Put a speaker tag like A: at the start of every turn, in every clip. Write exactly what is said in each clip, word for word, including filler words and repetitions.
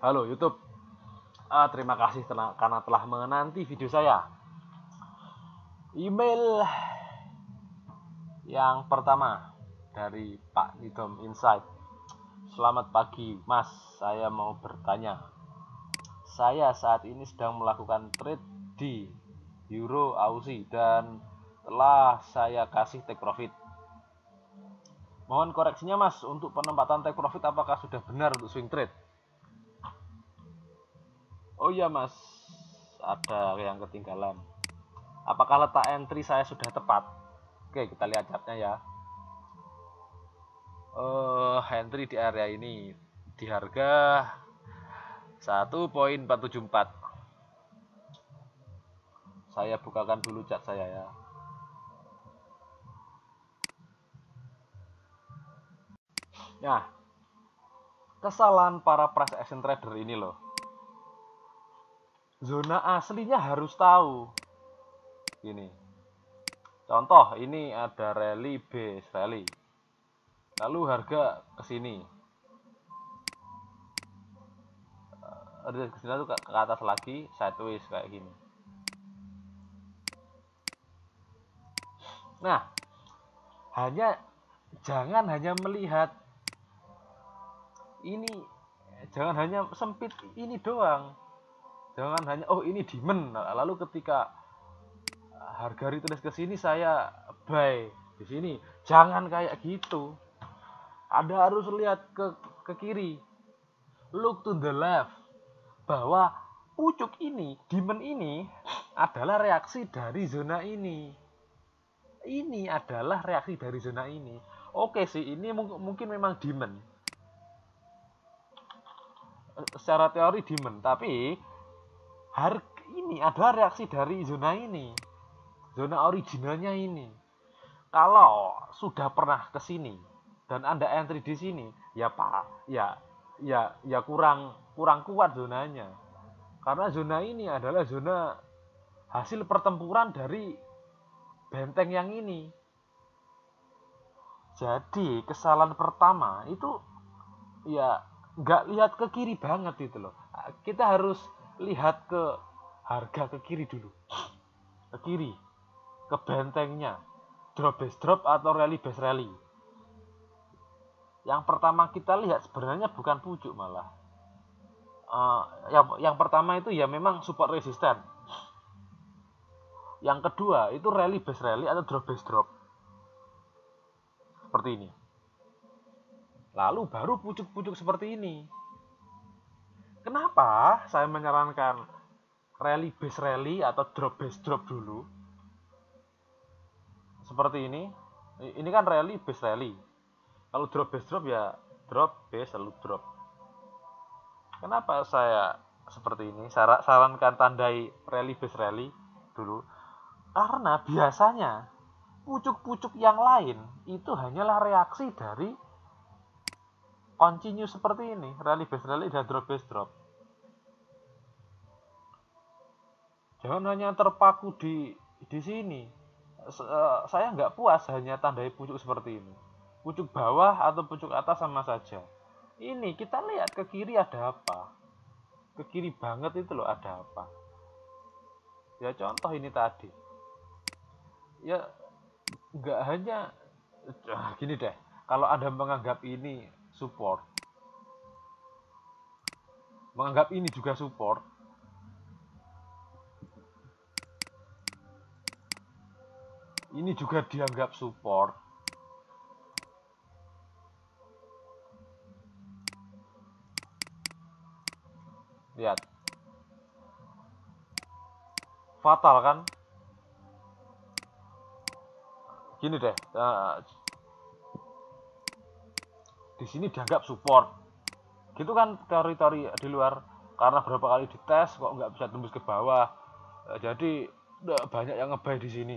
A: Halo YouTube, ah, terima kasih telah, karena telah menanti video saya. Email yang pertama dari Pak Nidom Insight. Selamat pagi Mas, saya mau bertanya. Saya saat ini sedang melakukan trade di Euro Aussie dan telah saya kasih take profit. Mohon koreksinya Mas, untuk penempatan take profit apakah sudah benar untuk swing trade? Oh iya Mas, ada yang ketinggalan. Apakah letak entry saya sudah tepat? Oke, kita lihat chartnya ya. Uh, entry di area ini di harga satu koma empat tujuh empat. Saya bukakan dulu chart saya ya. Nah, kesalahan para price action trader ini loh. Zona aslinya harus tahu. Ini. Contoh, ini ada rally base rally. Lalu harga ke sini. Ada ke sini tuh ke atas lagi, sideways kayak gini. Nah, hanya jangan hanya melihat ini, jangan hanya sempit ini doang. Jangan hanya oh ini demand, lalu ketika harga retrace ke sini saya buy di sini. Jangan kayak gitu. Anda harus lihat ke ke kiri. Look to the left. Bahwa pucuk ini, demand ini adalah reaksi dari zona ini. Ini adalah reaksi dari zona ini. Oke sih, ini mungkin memang demand. Secara teori demand, tapi harga ini adalah reaksi dari zona ini, zona originalnya ini. Kalau sudah pernah ke sini dan Anda entry di sini, ya Pak, ya ya ya kurang kurang kuat zonanya. Karena zona ini adalah zona hasil pertempuran dari benteng yang ini. Jadi kesalahan pertama itu ya nggak lihat ke kiri banget itu loh. Kita harus lihat ke harga ke kiri dulu, ke kiri, ke bentengnya, drop base drop atau rally base rally. Yang pertama kita lihat sebenarnya bukan pucuk malah. Uh, yang, yang pertama itu ya memang support resisten. Yang kedua itu rally base rally atau drop base drop. Seperti ini. Lalu baru pucuk-pucuk seperti ini. Kenapa saya menyarankan rally base rally atau drop base drop dulu? Seperti ini. Ini kan rally base rally. Kalau drop base drop ya drop base lalu drop. Kenapa saya seperti ini? Saya sarankan tandai rally base rally dulu. Karena biasanya pucuk-pucuk yang lain itu hanyalah reaksi dari continue seperti ini, rally base rally dan drop base drop. Jangan hanya terpaku di di sini. Saya nggak puas hanya tandai pucuk seperti ini. Pucuk bawah atau pucuk atas sama saja. Ini kita lihat ke kiri ada apa? Ke kiri banget itu loh ada apa? Ya contoh ini tadi. Ya nggak hanya gini deh. Kalau Anda menganggap ini support, menganggap ini juga support, ini juga dianggap support, lihat fatal kan? Gini deh, uh, di sini dianggap support gitu kan, teori-teori di luar. Karena berapa kali dites kok nggak bisa tembus ke bawah, uh, jadi uh, banyak yang nge-buy di sini.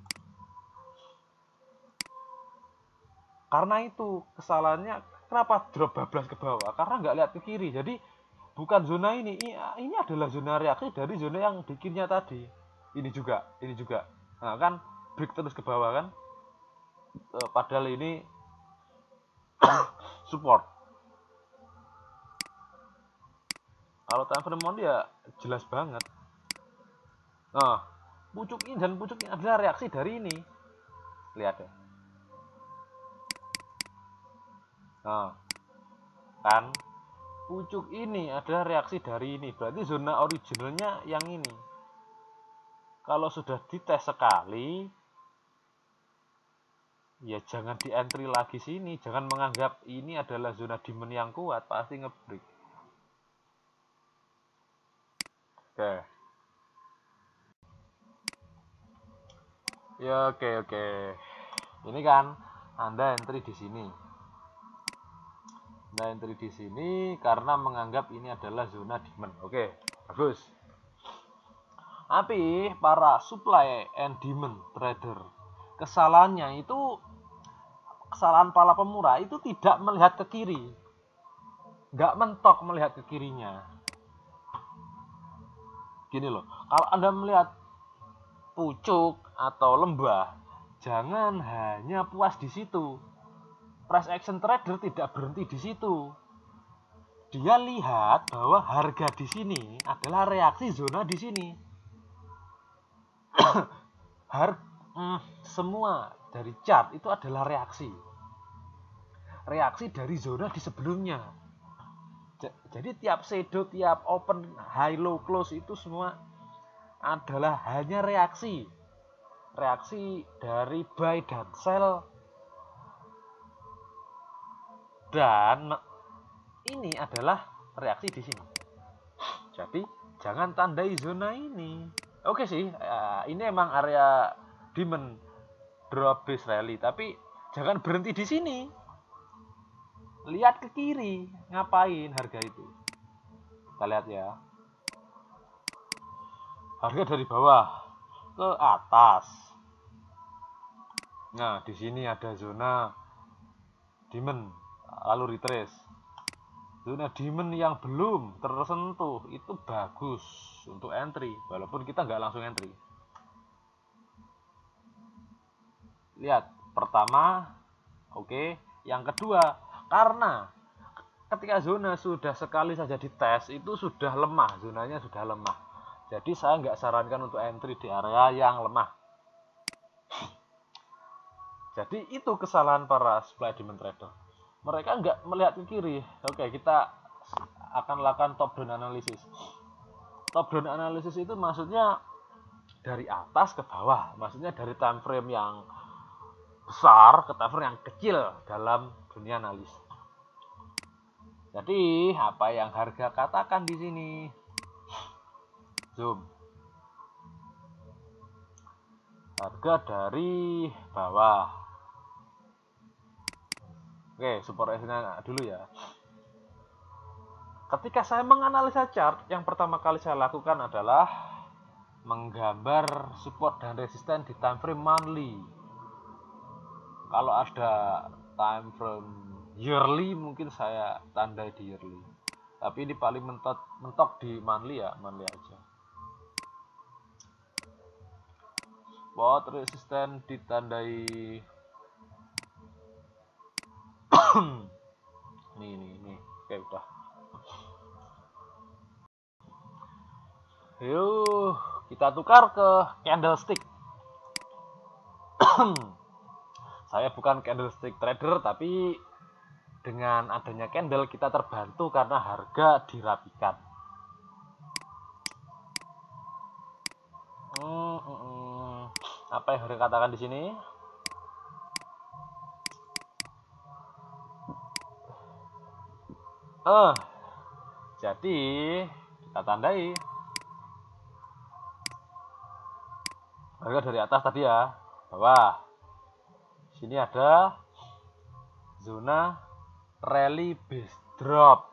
A: Karena itu kesalahannya kenapa drop bablas ke bawah, karena nggak lihat ke kiri. Jadi bukan zona ini, ini adalah zona reaksi dari zona yang bikinnya tadi. Ini juga, ini juga. Nah kan break terus ke bawah kan, e, padahal ini support. Kalau time frame monthly ya jelas banget. Nah, pucuk ini dan pucuk ini adalah reaksi dari ini. Lihat ya. Nah, kan pucuk ini adalah reaksi dari ini. Berarti zona originalnya yang ini. Kalau sudah dites sekali, ya jangan di entry lagi sini. Jangan menganggap ini adalah zona demand yang kuat. Pasti ngebreak. Oke. Ya oke oke. Ini kan Anda entry di sini. Anda entry di sini karena menganggap ini adalah zona demand. Oke, bagus. Tapi para supply and demand trader, kesalahannya itu kesalahan para pemurah itu tidak melihat ke kiri. Nggak mentok melihat ke kirinya. Gini loh, kalau Anda melihat pucuk atau lembah, jangan hanya puas di situ. Price action trader tidak berhenti di situ. Dia lihat bahwa harga di sini adalah reaksi zona di sini. Har mm, semua dari chart itu adalah reaksi. Reaksi dari zona di sebelumnya. Jadi tiap shadow, tiap open, high, low, close itu semua adalah hanya reaksi. Reaksi dari buy dan sell. Dan ini adalah reaksi di sini. Jadi jangan tandai zona ini. Oke sih, ini emang area demand drop base rally, tapi jangan berhenti di sini. Lihat ke kiri, ngapain harga itu? Kita lihat ya. Harga dari bawah ke atas. Nah, di sini ada zona demand, lalu retrace. Zona demand yang belum tersentuh itu bagus untuk entry, walaupun kita nggak langsung entry. Lihat, pertama, oke. Okay. Yang kedua, karena ketika zona sudah sekali saja dites, itu sudah lemah, zonanya sudah lemah. Jadi saya nggak sarankan untuk entry di area yang lemah. Jadi itu kesalahan para supply demand trader. Mereka nggak melihat ke kiri. Oke, kita akan lakukan top down analysis. Top down analysis itu maksudnya dari atas ke bawah. Maksudnya dari time frame yang besar ke time frame yang kecil dalam dunia analis. Jadi apa yang harga katakan di sini? Zoom. Harga dari bawah. Oke, support resistance dulu ya. Ketika saya menganalisa chart, yang pertama kali saya lakukan adalah menggambar support dan resisten di time frame monthly. Kalau ada time frame yearly mungkin saya tandai di yearly. Tapi ini paling mentok, mentok di monthly ya, monthly aja. Support resisten ditandai nih nih nih. Oke, udah. Yuk, kita tukar ke candlestick. Saya bukan candlestick trader, tapi dengan adanya candle kita terbantu karena harga dirapikan. Hmm, hmm, hmm. Apa yang harus katakan di sini? Eh, jadi kita tandai harga dari atas tadi ya, bawah. Sini ada zona rally base drop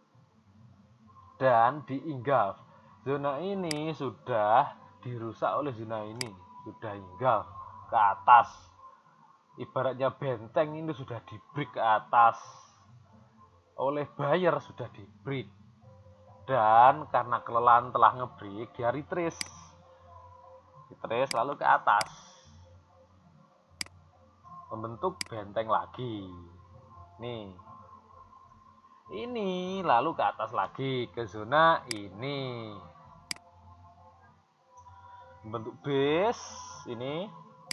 A: dan di engulf. Zona ini sudah dirusak oleh zona ini, sudah engulf ke atas. Ibaratnya benteng ini sudah di break ke atas oleh buyer, sudah di break. Dan karena kelelahan telah ngebreak, dia retrace. Retrace lalu ke atas. Membentuk benteng lagi. Nih. ini, lalu ke atas lagi ke zona ini, bentuk base ini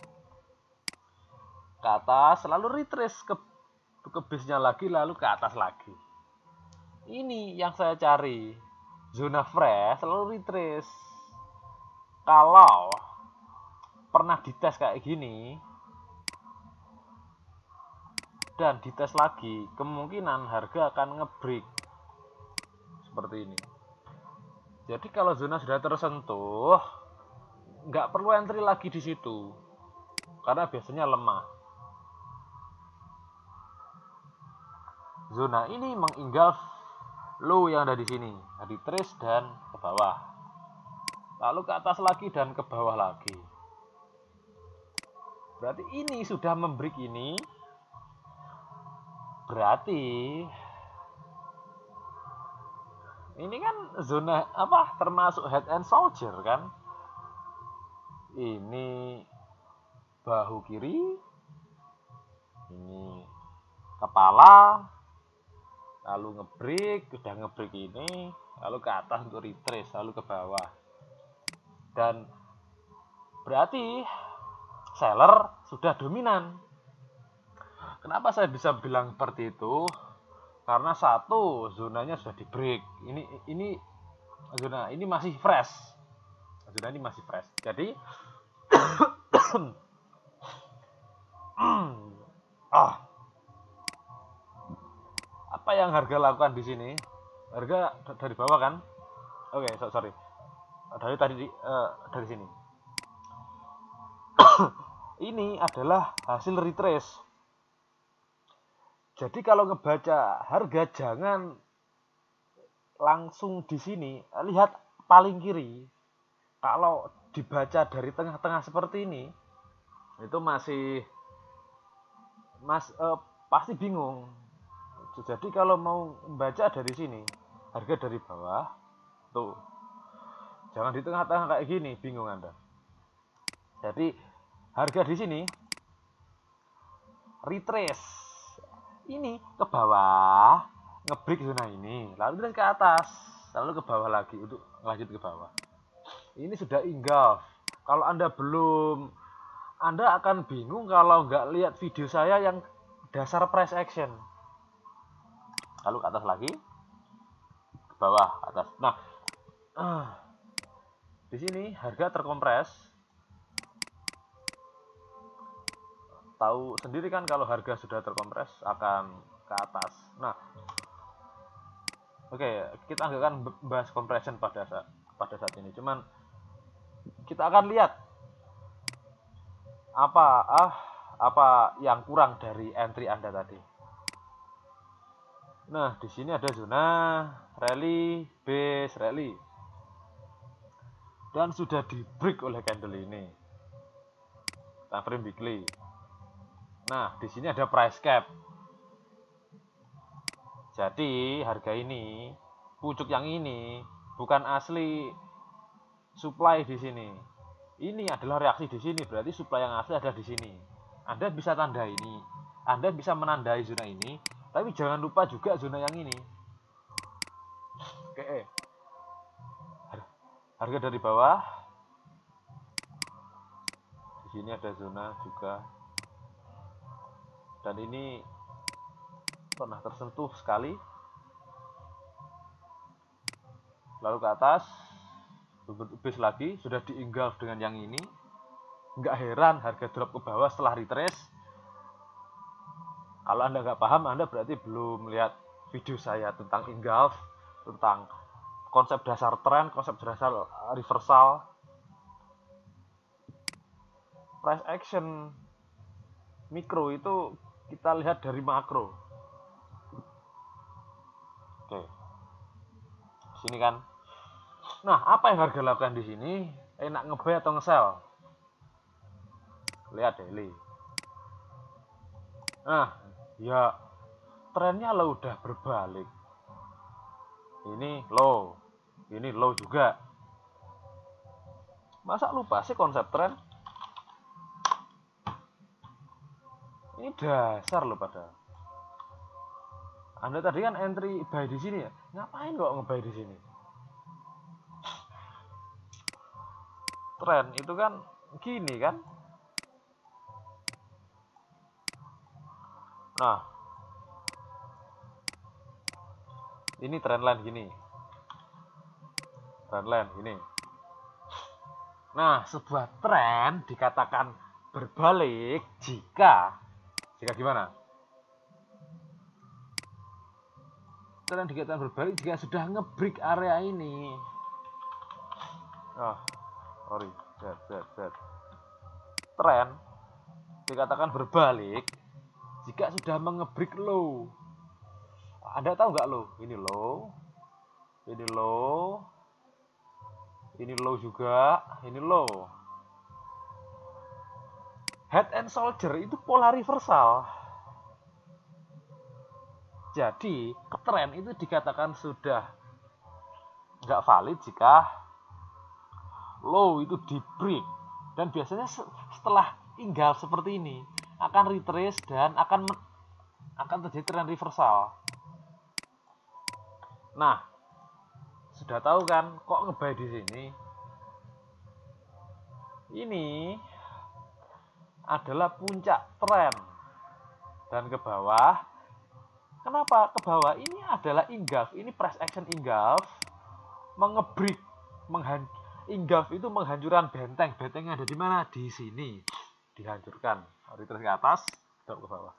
A: ke atas, lalu retrace ke ke base-nya lagi, lalu ke atas lagi. Ini yang saya cari, zona fresh lalu retrace. Kalau pernah dites kayak gini dan dites lagi, kemungkinan harga akan ngebreak seperti ini. Jadi kalau zona sudah tersentuh, nggak perlu entry lagi di situ, karena biasanya lemah. Zona ini menginggalf low yang ada di sini, di trace dan ke bawah, lalu ke atas lagi dan ke bawah lagi. Berarti ini sudah membreak ini. Berarti ini kan zona apa? Termasuk head and shoulder kan? Ini bahu kiri, ini kepala, lalu ngebreak, udah ngebreak ini, lalu ke atas untuk retrace, lalu ke bawah. Dan berarti seller sudah dominan. Kenapa saya bisa bilang seperti itu? Karena satu, zonanya sudah di break. Ini ini zona ini masih fresh. Zona ini masih fresh. Jadi ah, apa yang harga lakukan di sini? Harga dari bawah kan? Oke, okay, so, sorry. Dari tadi uh, dari sini. Ini adalah hasil retrace. Jadi kalau ngebaca harga jangan langsung di sini, lihat paling kiri. Kalau dibaca dari tengah-tengah seperti ini, itu masih mas eh, pasti bingung. Jadi kalau mau membaca dari sini, harga dari bawah, tuh, jangan di tengah-tengah kayak gini, bingung Anda. Jadi harga di sini retrace ini ke bawah, ngebreak zona ini, lalu terus ke atas, lalu ke bawah lagi untuk lanjut ke bawah. Ini sudah engulf. Kalau Anda belum, Anda akan bingung kalau nggak lihat video saya yang dasar price action. Lalu ke atas lagi, ke bawah, ke atas. Nah, uh, di sini harga terkompres. Tahu sendiri kan kalau harga sudah terkompres akan ke atas. Nah, oke, okay, kita nggak akan bahas compression pada saat pada saat ini. Cuman kita akan lihat apa ah apa yang kurang dari entry Anda tadi. Nah, di sini ada zona rally, base rally, dan sudah di break oleh candle ini. Time frame weekly. Nah, di sini ada price cap. Jadi, harga ini, pucuk yang ini, bukan asli supply di sini. Ini adalah reaksi di sini, berarti supply yang asli ada di sini. Anda bisa tanda ini. Anda bisa menandai zona ini, tapi jangan lupa juga zona yang ini. Oke. Harga dari bawah. Di sini ada zona juga. Dan ini pernah tersentuh sekali, lalu ke atas berbentuk base lagi, sudah diengulf dengan yang ini. Nggak heran harga drop ke bawah setelah retrace. Kalau Anda nggak paham, Anda berarti belum lihat video saya tentang engulf, tentang konsep dasar tren, konsep dasar reversal, price action mikro itu kita lihat dari makro. Oke, sini kan. Nah, apa yang harga lakukan di sini? Enak nge-buy atau nge-sell? Lihat daily. Nah, ya trennya lo udah berbalik. Ini low, ini low juga. Masa lupa sih konsep tren? Ini dasar lo pada. Anda tadi kan entry buy di sini ya, ngapain kok nge-buy di sini? Tren itu kan gini kan. Nah, ini trend line gini. Trend line gini. Nah, sebuah tren dikatakan berbalik jika jika gimana? Tren dikatakan berbalik jika sudah ngebreak area ini. Oh, sorry, set, set, set. Tren dikatakan berbalik jika sudah mengebreak low. Anda tahu nggak low? Ini low, ini low, ini low juga, ini low. Head and shoulder itu pola reversal. Jadi, tren itu dikatakan sudah nggak valid jika low itu di break. Dan biasanya setelah engulf seperti ini akan retrace dan akan akan terjadi tren reversal. Nah, sudah tahu kan kok nge-buy di sini? Ini adalah puncak tren dan ke bawah. Kenapa ke bawah? Ini adalah engulf, ini price action engulf mengebreak, menghan engulf itu menghancurkan benteng. Benteng ada di mana? Di sini. Dihancurkan. Retrace ke atas, drop ke bawah.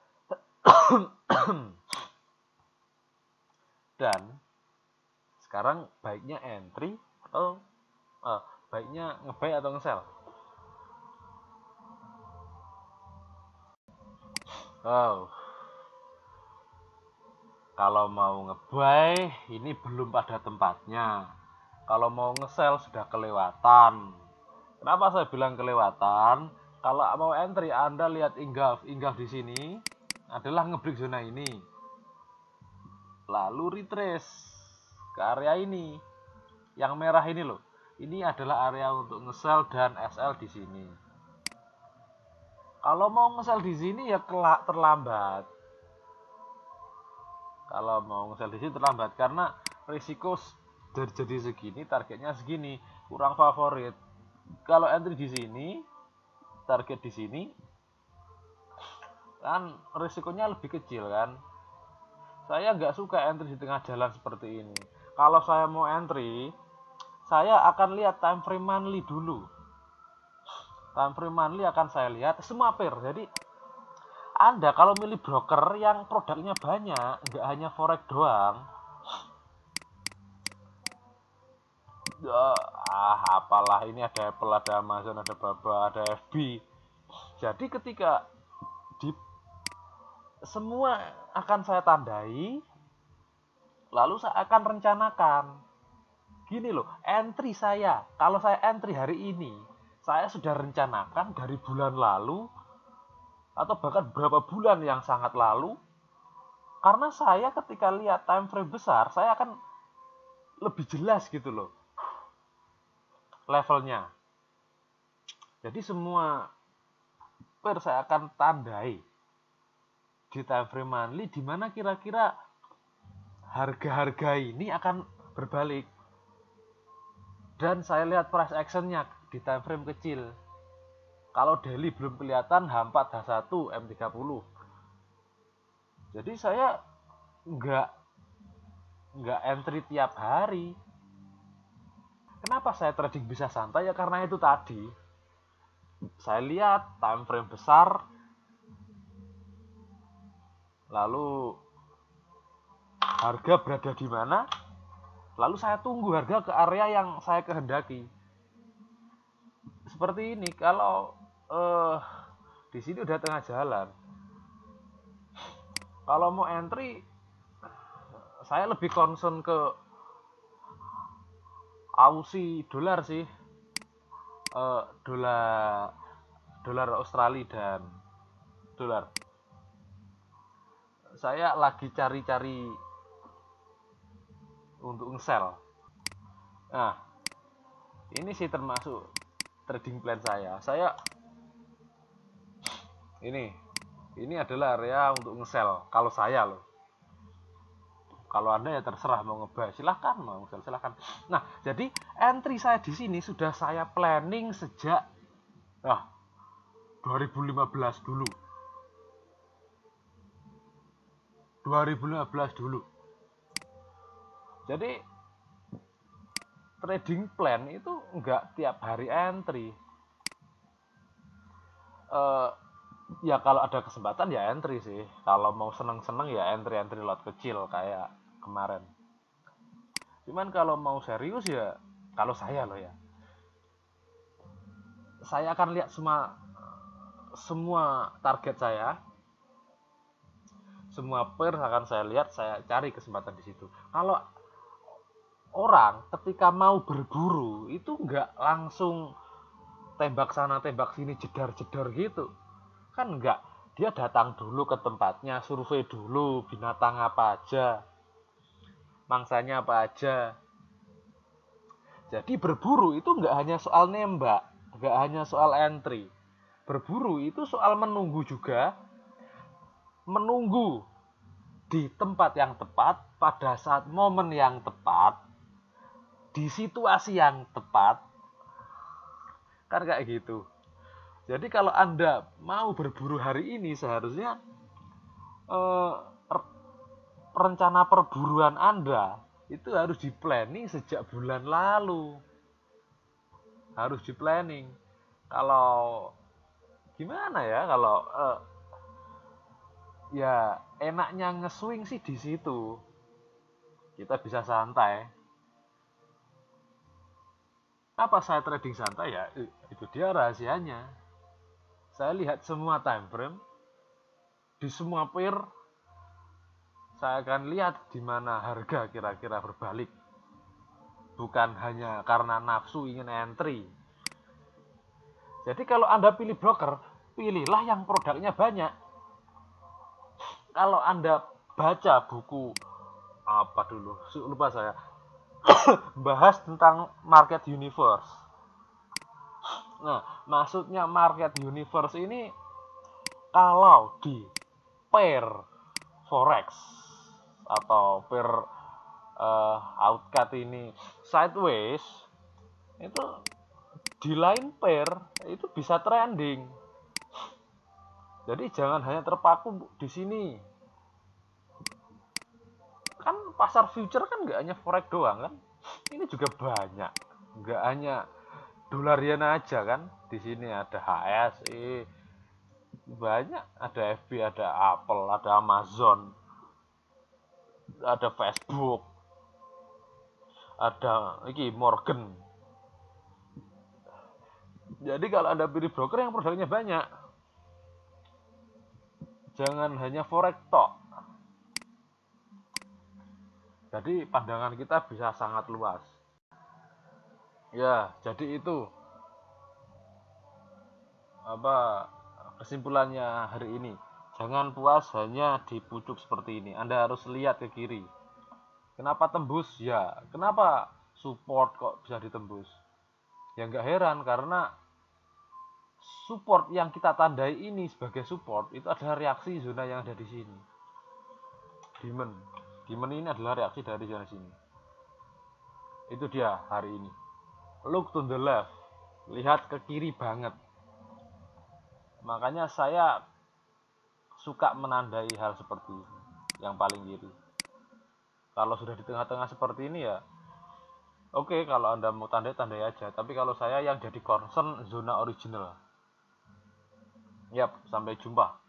A: Dan sekarang baiknya entry atau uh, baiknya nge-buy atau nge-sell? Oh. Kalau mau nge-buy ini belum pada tempatnya. Kalau mau nge-sell sudah kelewatan. Kenapa saya bilang kelewatan? Kalau mau entry Anda lihat engulf, engulf di sini adalah nge-break zona ini. Lalu retrace ke area ini. Yang merah ini loh. Ini adalah area untuk nge-sell dan S L di sini. Kalau mau nge-sell di sini ya kelak terlambat. Kalau mau nge-sell di sini terlambat karena risiko jadi segini, targetnya segini, kurang favorit. Kalau entry di sini, target di sini, kan risikonya lebih kecil kan. Saya nggak suka entry di tengah jalan seperti ini. Kalau saya mau entry, saya akan lihat time frame monthly dulu. Time frame monthly akan saya lihat semua pair. Jadi Anda kalau milih broker yang produknya banyak, nggak hanya forex doang. Ah, apalah ini ada Apple, ada Amazon, ada Baba, ada F B. Jadi ketika di semua akan saya tandai, lalu saya akan rencanakan. Gini loh, entry saya, kalau saya entry hari ini, saya sudah rencanakan dari bulan lalu atau bahkan beberapa bulan yang sangat lalu. Karena saya ketika lihat time frame besar, saya akan lebih jelas gitu loh levelnya. Jadi semua pair saya akan tandai di time frame monthly di mana kira-kira harga-harga ini akan berbalik. Dan saya lihat price actionnya di time frame kecil. Kalau daily belum kelihatan H empat, H satu, M tiga puluh. Jadi saya nggak nggak entry tiap hari. Kenapa saya trading bisa santai? Ya karena itu tadi. Saya lihat time frame besar, lalu harga berada di mana, lalu saya tunggu harga ke area yang saya kehendaki. Seperti ini, kalau eh, di sini udah tengah jalan. Kalau mau entry, saya lebih concern ke Aussie dolar sih, eh, dolar dolar Australia dan dolar. Saya lagi cari-cari untuk nge-sell. Nah, ini sih termasuk trading plan saya. Saya ini ini adalah area untuk nge-sell kalau saya loh. Kalau Anda ya terserah mau ngebay, silahkan mau silahkan. Nah, jadi entry saya di sini sudah saya planning sejak ah, dua ribu lima belas dulu. dua ribu lima belas dulu. Jadi trading plan itu enggak tiap hari entry. Uh, ya kalau ada kesempatan ya entry sih. Kalau mau seneng-seneng ya entry-entry lot kecil kayak kemarin. Cuman kalau mau serius ya, kalau saya loh ya, saya akan lihat semua semua target saya, semua pair akan saya lihat, saya cari kesempatan di situ. Kalau orang ketika mau berburu itu nggak langsung tembak sana tembak sini jedar-jedar gitu, kan nggak. Dia datang dulu ke tempatnya, survei dulu binatang apa aja, mangsanya apa aja. Jadi berburu itu nggak hanya soal nembak, nggak hanya soal entry. Berburu itu soal menunggu juga, menunggu di tempat yang tepat, pada saat momen yang tepat, di situasi yang tepat, kan kayak gitu. Jadi kalau Anda mau berburu hari ini, seharusnya eh, rencana perburuan Anda itu harus di planning sejak bulan lalu, harus di planning. Kalau gimana ya, kalau eh, ya enaknya nge-swing sih di situ, kita bisa santai. Apa saya trading santai ya? Itu dia rahasianya. Saya lihat semua time frame di semua pair, saya akan lihat di mana harga kira-kira berbalik. Bukan hanya karena nafsu ingin entry. Jadi kalau Anda pilih broker, pilihlah yang produknya banyak. Kalau Anda baca buku apa dulu, lupa saya, bahas tentang market universe. Nah, maksudnya market universe ini kalau di pair forex atau pair uh, outcut ini sideways, itu di line pair itu bisa trending. Jadi jangan hanya terpaku di sini. Kan pasar future kan nggak hanya forex doang kan, ini juga banyak. Nggak hanya dolar yen aja kan, di sini ada H S E, banyak, ada F B, ada Apple, ada Amazon, ada Facebook, ada iki Morgan. Jadi kalau Anda pilih broker yang produknya banyak, jangan hanya forex tok. Jadi pandangan kita bisa sangat luas. Ya, jadi itu apa kesimpulannya hari ini. Jangan puas hanya di pucuk seperti ini. Anda harus lihat ke kiri. Kenapa tembus? Ya, kenapa support kok bisa ditembus? Ya nggak heran, karena support yang kita tandai ini sebagai support itu adalah reaksi zona yang ada di sini. Demand. Demand ini adalah reaksi dari zona sini. Itu dia hari ini. Look to the left. Lihat ke kiri banget. Makanya saya suka menandai hal seperti ini, yang paling kiri. Kalau sudah di tengah-tengah seperti ini ya oke, okay, kalau Anda mau tandai-tandai aja. Tapi kalau saya yang jadi concern zona original. Yap, sampai jumpa.